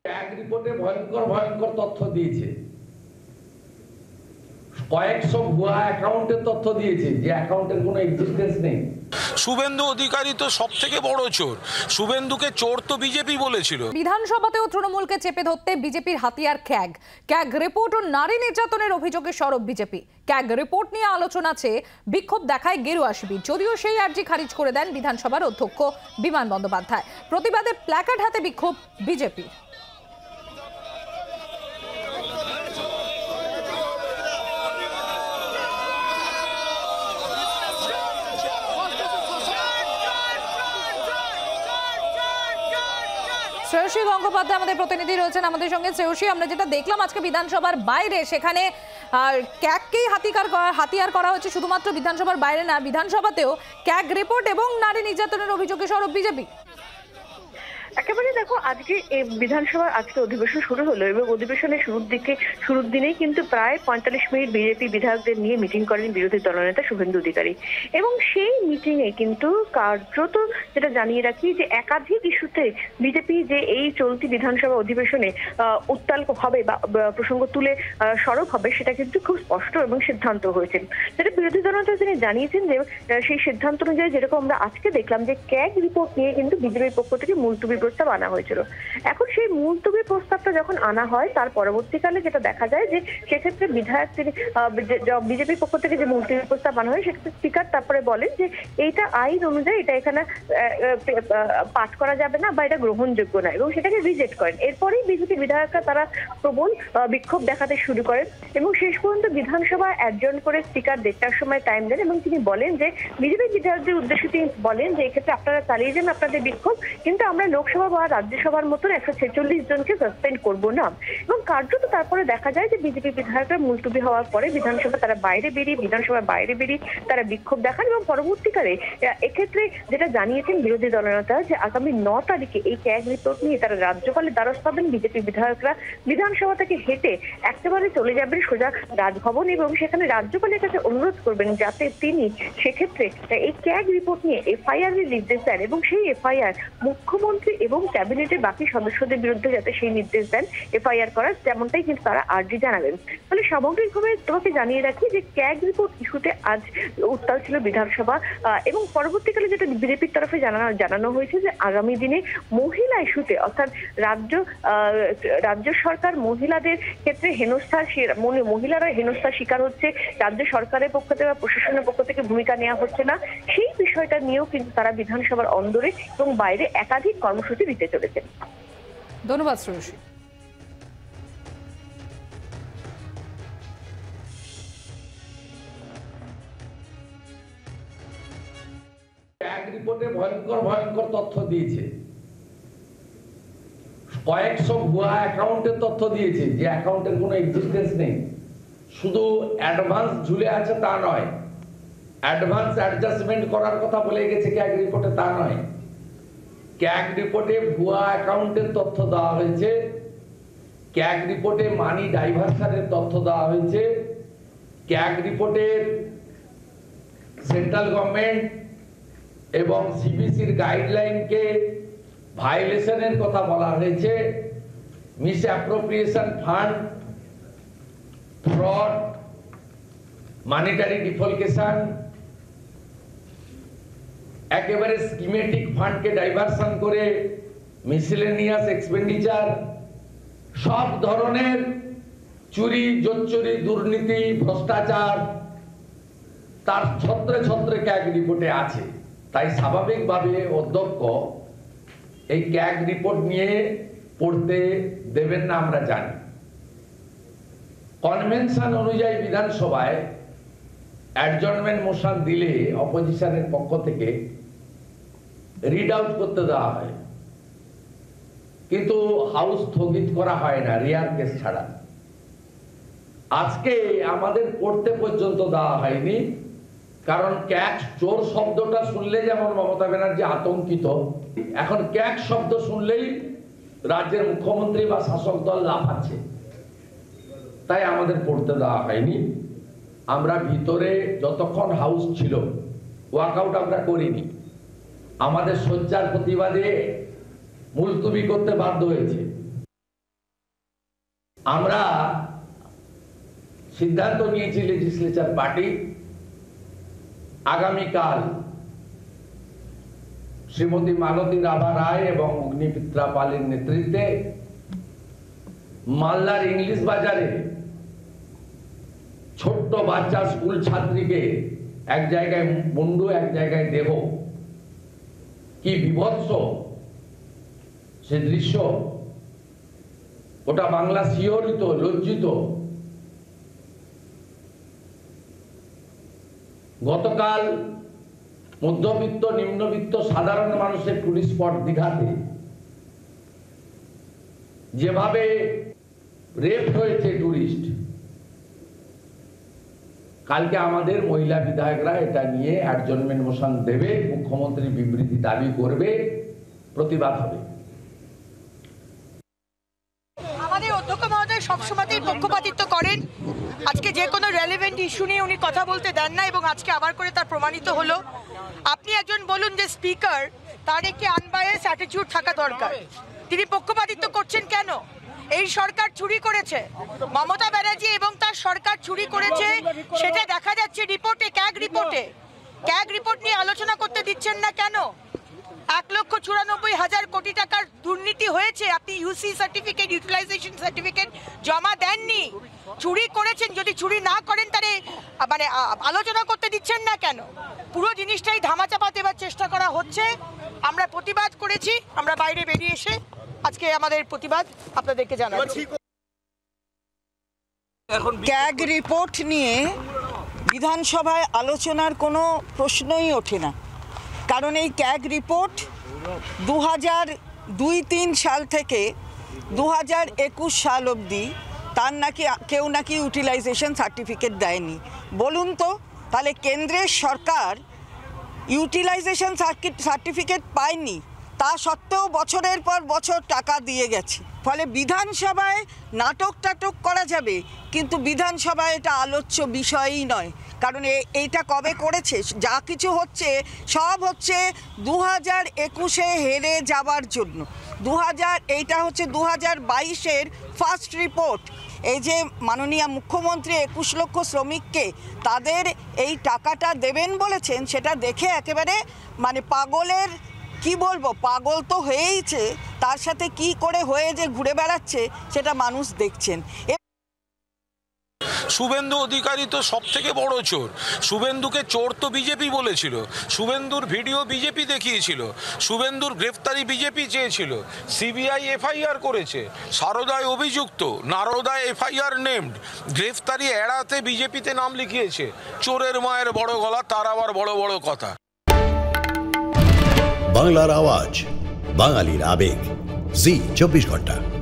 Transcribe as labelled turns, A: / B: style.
A: CAG রিপোর্টে ভয়ঙ্কর ভয়ঙ্কর তথ্য দিয়েছে, কয়েকশো ভুয়া অ্যাকাউন্টের তথ্য দিয়েছে যে অ্যাকাউন্টের কোনো এক্সিস্টেন্স নেই।
B: শুভেন্দু অধিকারী তো সব থেকে বড় চোর, শুভেন্দুকে চোর তো বিজেপি বলেছিল।
C: বিধানসভাতেও তৃণমূলকে চেপে ধরতে বিজেপির হাতিয়ার ক্যাগ। ক্যাগ রিপোর্ট ও নারী নির্যাতনের অভিযোগে সরব বিজেপি। ক্যাগ রিপোর্ট নিয়ে আলোচনা আছে, বিক্ষোভ দেখায় গেরুয়া শিবির, যদিও সেই আর্জি খারিজ করে দেন বিধানসভার অধ্যক্ষ বিমান বন্দ্যোপাধ্যায়। প্রতিবাদে প্ল্যাকার্ড হাতে বিক্ষোভ বিজেপির। শ্রেয়সী গঙ্গোপাধ্যায় আমাদের প্রতিনিধি রয়েছেন আমাদের সঙ্গে। শ্রেয়সী, আমরা যেটা দেখলাম আজকে বিধানসভার বাইরে, সেখানে ক্যাগকেই হাতিয়ার করা হচ্ছে। শুধুমাত্র বিধানসভার বাইরে না, বিধানসভাতেও ক্যাগ রিপোর্ট এবং নারী নির্যাতনের অভিযোগে সরব বিজেপি।
D: একেবারে দেখো, আজকে বিধানসভার আজকে অধিবেশন শুরু হলো এবং অধিবেশনের শুরুর দিনেই কিন্তু প্রায় 45 মিনিট বিজেপি বিধায়কদের নিয়ে মিটিং করেন বিরোধী দলনেতা শুভেন্দু অধিকারী। এবং সেই মিটিং এ কিন্তু কার্যত যেটা জানিয়ে রাখি যে একাধিক ইস্যুতে বিজেপি যে এই চলতি বিধানসভা অধিবেশনে উত্তাল হবে বা প্রসঙ্গ তুলে সরব হবে, সেটা কিন্তু খুব স্পষ্ট এবং সিদ্ধান্ত হয়েছে। যেটা বিরোধী দলনেতা তিনি জানিয়েছেন যে সেই সিদ্ধান্ত অনুযায়ী যেরকম আমরা আজকে দেখলাম যে ক্যাগ রিপোর্ট নিয়ে কিন্তু বিজেপির পক্ষ থেকে মুলতবি প্রস্তাব আনা হয়েছিল। এখন সেই মুলতবি প্রস্তাবটা যখন আনা হয়, তার পরবর্তীকালে যেটা দেখা যায় যে সেক্ষেত্রে বিধায়ক তিনি বিজেপির পক্ষ থেকে যে মুলতবি প্রস্তাব আনা হয়, সেক্ষেত্রে স্পিকার তারপরে বলেন যে এইটা আইন অনুযায়ী এটা এখানে পাঠ করা যাবে না বা এটা গ্রহণযোগ্য না, এবং সেটাকে রিজেক্ট করেন। এরপরেই বিজেপি বিধায়করা তারা প্রবল বিক্ষোভ দেখাতে শুরু করেন এবং শেষ পর্যন্ত বিধানসভা অ্যাডজর্ন করে স্পিকার 1:30টার সময় টাইম দেন এবং তিনি বলেন যে বিজেপি বিধায়কদের উদ্দেশ্যে তিনি বলেন যে এক্ষেত্রে আপনারা চালিয়ে যান আপনাদের বিক্ষোভ, কিন্তু আমরা লোকসভা বা রাজ্যসভার মতন 146 জনকে সাসপেন্ড করব না। এবং কার্যত তারপরে দেখা যায় যে বিজেপি বিধায়করা মুলতবি হওয়ার পরে বিধানসভার বাইরে বেরিয়ে তারা বিক্ষোভ দেখান এবং পরবর্তীকালে এক্ষেত্রে যেটা জানিয়েছেন বিরোধী দলনেতা যে আগামী 9 তারিখে এই ক্যাগ রিপোর্ট নিয়ে তারা রাজ্যপালের দ্বারস্থ হবেন। বিজেপি বিধায়করা বিধানসভা থেকে হেঁটে একেবারে চলে যাবেন সোজা রাজভবন এবং সেখানে রাজ্যপালের কাছে অনুরোধ করবেন যাতে তিনি সেক্ষেত্রে এই ক্যাগ রিপোর্ট নিয়ে এফআইআর এর নির্দেশ দেন এবং সেই এফআইআর মুখ্যমন্ত্রী এবং ক্যাবিনেটের বাকি সদস্যদের বিরুদ্ধে যাতে সেই নির্দেশ দেন এফআইআর করার, তেমনটাই কিন্তু তারা আর্জি জানাবেন। ফলে সামগ্রিকভাবে তোমাকে জানিয়ে রাখি যে ক্যাগ রিপোর্ট ইস্যুতে আজ উত্তাল ছিল বিধানসভা এবং পরবর্তীকালে যেটা বিজেপির তরফে জানানো হয়েছে যে আগামী দিনে মহিলা ইস্যুতে, অর্থাৎ রাজ্য সরকার মহিলাদের ক্ষেত্রে মহিলারা হেনস্থার শিকার হচ্ছে, রাজ্য সরকারের পক্ষ থেকে বা প্রশাসনের পক্ষ থেকে ভূমিকা নেওয়া হচ্ছে না, সেই বিষয়টা নিয়েও কিন্তু তারা বিধানসভার অন্দরে এবং বাইরে একাধিক কর্মসূচি দিতে চলেছে।
C: ধন্যবাদ শ্রেয়সী।
A: ক্যাগ রিপোর্টে ভয়ঙ্কর ভয়ঙ্কর তথ্য দিয়েছে, কয়েকশো ভুয়া অ্যাকাউন্টের তথ্য দিয়েছে যে অ্যাকাউন্টের কোনো এক্সিস্টেন্স নেই। শুধু অ্যাডভান্স ঝুলে আছে তা নয়, অ্যাডভান্স অ্যাডজাস্টমেন্ট করার কথা বলে গেছে ক্যাগ রিপোর্টে, তা নয়। ক্যাগ রিপোর্টে ভুয়া অ্যাকাউন্টের তথ্য দেওয়া হয়েছে, ক্যাগ রিপোর্টে মানি ডাইভারশনের তথ্য দেওয়া হয়েছে, ক্যাগ রিপোর্টের সেন্ট্রাল গভর্নমেন্ট এবং সিবিসির গাইডলাইনকে ভায়োলেশনের কথা বলা হয়েছে, misappropriation fund, fraud, monetary defalcation, একেবারে স্কিমেটিক ফান্ডকে ডাইভারশন করে মিসেলেনিয়াস এক্সপেন্ডিচার, সব ধরনের চুরি, জোচ্চুরি, দুর্নীতি, ভ্রষ্টাচার তার ছত্রে ছত্রে ক্যাগ রিপোর্টে আছে। তাই স্বাভাবিকভাবে অধ্যক্ষ এই ক্যাগ রিপোর্ট নিয়ে পড়তে দেবেন না, আমরা জানি। কনভেনশন অনুযায়ী বিধানসভায় অ্যাডজর্নমেন্ট মোশন দিলে অপোজিশনের পক্ষ থেকে রিড আউট করতে দেওয়া হয়, কিন্তু হাউস স্থগিত করা হয় না রেয়ার কেস ছাড়া। আজকে আমাদের পড়তে পর্যন্ত দেওয়া হয়নি, কারণ ক্যাগ চোর শব্দটা শুনলে যেমন মমতা ব্যানার্জি আতঙ্কিত, এখন ক্যাগ শব্দ শুনলেই রাজ্যের মুখ্যমন্ত্রী বা শাসক দল লাফাচ্ছে, তাই আমাদের পড়তে দেওয়া হয়নি। আমরা ভিতরে যতক্ষণ হাউস ছিল ওয়াকআউট আমরা করিনি, আমাদের সোচ্চার প্রতিবাদে মুলতবি করতে বাধ্য হয়েছে। আমরা সিদ্ধান্ত নিয়েছি লেজিসলেচার পার্টি আগামীকাল শ্রীমতী মালতী রাভা রায় এবং অগ্নিমিত্রা পালের নেতৃত্বে মালদার ইংলিশ বাজারে ছোট্ট বাচ্চা স্কুল ছাত্রীকে এক জায়গায় মুন্ডু এক জায়গায় দেহ, কি বিভৎস সে দৃশ্য, ওটা বাংলা শিহরিত, লজ্জিত। গতকাল মধ্যবিত্ত নিম্নবিত্ত সাধারণ মানুষের টুরিস্ট স্পট দীঘাতে যেভাবে রেপ হয়েছে টুরিস্ট, কালকে আমাদের মহিলা বিধায়করা এটা নিয়ে অ্যাডজর্নমেন্ট মোশন দেবে, মুখ্যমন্ত্রী বিবৃতি দাবি করবে, প্রতিবাদ হবে।
E: আমাদের অধ্যক্ষ মহোদয় সবসময়তেই পক্ষপাতিত্ব করেন। আজকে যে কোনো রেলেভেন্ট ইস্যু নিয়ে উনি কথা বলতে দেন না এবং আজকে আবার করে তার প্রমাণিত হলো। আপনি একজন বলুন যে স্পিকার, তার একটি আনবায়াস অ্যাটিটিউড থাকা দরকার। তিনি পক্ষপাতিত্ব করছেন কেন? এই সরকার চুরি করেছে, মমতা ব্যানার্জি এবং তার সরকার চুরি করেছে, সেটা দেখা যাচ্ছে রিপোর্টে, ক্যাগ রিপোর্টে। ক্যাগ রিপোর্ট নিয়ে আলোচনা করতে দিচ্ছেন না কেন? 1,94,000 কোটি টাকার দুর্নীতি হয়েছে, আপনি ইউসি সার্টিফিকেট, ইউটিলাইজেশন সার্টিফিকেট জমা দেননি, চুরি করেছেন। যদি চুরি না করেন তাহলে মানে আলোচনা করতে দিচ্ছেন না কেন? পুরো জিনিসটাই ধামাচাপা দেওয়ার চেষ্টা করা হচ্ছে। আমরা প্রতিবাদ করেছি, আমরা বাইরে বেরিয়ে এসে আজকে আমাদের প্রতিবাদ আপনাদেরকে জানাচ্ছি।
F: ক্যাগ রিপোর্ট নিয়ে বিধানসভায় আলোচনার কোনো প্রশ্নই ওঠে না, কারণ এই ক্যাগ রিপোর্ট 2002-03 সাল থেকে 2021 সাল অবধি তার নাকি কেউ নাকি ইউটিলাইজেশন সার্টিফিকেট দেয়নি। বলুন তো, তাহলে কেন্দ্রের সরকার ইউটিলাইজেশন সার্টিফিকেট পায়নি, তা সত্ত্বেও বছরের পর বছর টাকা দিয়ে গেছে। ফলে বিধানসভায় নাটক টাটক করা যাবে, কিন্তু বিধানসভায় এটা আলোচ্য বিষয়ই নয়। কারণ এইটা কবে করেছে? যা কিছু হচ্ছে সব হচ্ছে 2021-এ হেরে যাওয়ার জন্য। এইটা হচ্ছে 2022-এর ফার্স্ট রিপোর্ট। এই যে মাননীয় মুখ্যমন্ত্রী 21 লক্ষ শ্রমিককে তাদের এই টাকাটা দেবেন বলেছেন, সেটা দেখে একেবারে মানে পাগলের কি বলবো, পাগল তো হয়েইছে, তার সাথে কি করে হয়ে যে ঘুরে বেড়াচ্ছে সেটা মানুষ দেখছেন।
B: শুভেন্দু অধিকারী তো সব থেকে বড় চোর। শুভেন্দুকে চোর তো বিজেপি বলেছিল, শুভেন্দুর ভিডিও বিজেপি দেখিয়েছিল, শুভেন্দুর গ্রেফতারি বিজেপি চেয়েছিল, সিবিআই এফআইআর করেছে, সারদায় অভিযুক্ত, নারদায় এফআইআর নেমড, গ্রেফতারি এড়াতে বিজেপিতে নাম লিখিয়েছে। চোরের মায়ের বড় গলা, তার আবার বড় বড় কথা।
G: বাংলার আওয়াজ, বাঙালির আবেগ, জি 24 ঘন্টা।